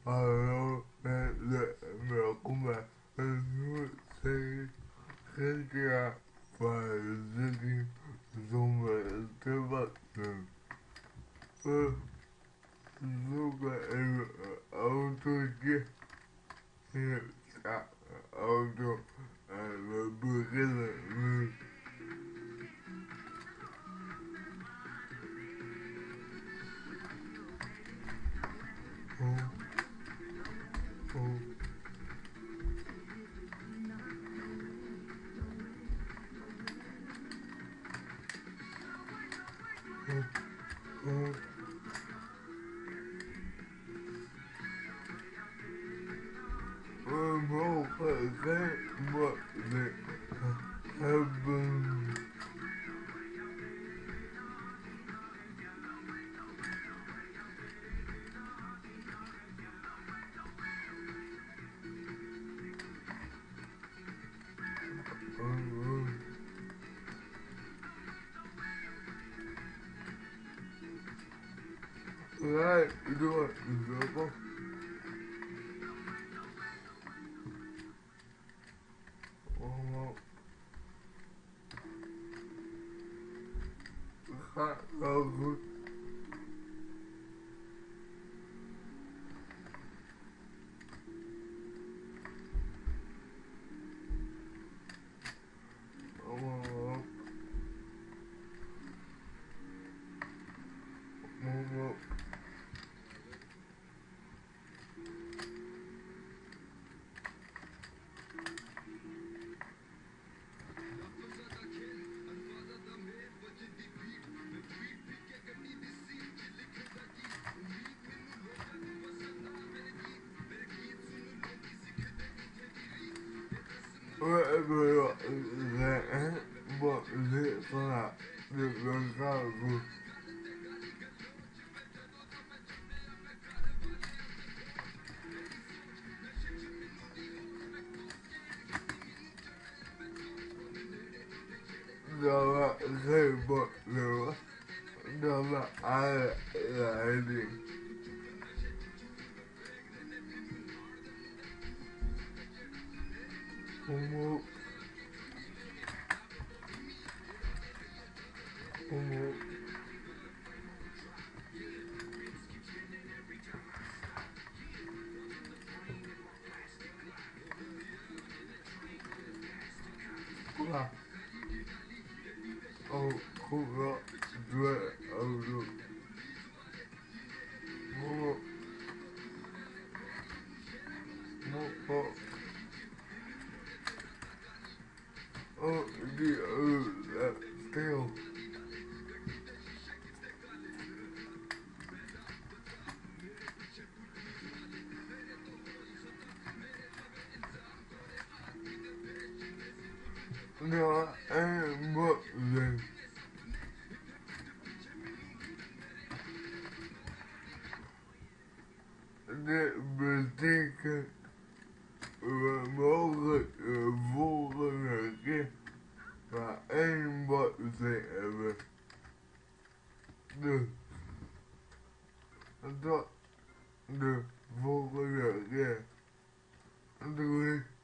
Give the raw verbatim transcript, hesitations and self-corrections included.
Hallo, met de welkom bij een nieuwe serie G T A Vice City zonder te wachten. We zoeken even een autootje. Hier staat een auto en we beginnen nu. Oh, oh. Oh, we mogen geen wachten hebben. Oh, right, door, door. Oh, gaat wel goed. Oh, oh, we hebben wat zeggen, wat dit vandaag. Dit gaat goed. Dat we geen wat doen. Dat we alle leiding. Kom op, kom op. Ja. Oh, goed wel. Twee auto's. Kom op, kom op. Oh, die auto staat stil. Ja, en wat zijn. Dit betekent we mogen de volgende keer maar één botsing hebben. Dus tot de volgende keer. Doei.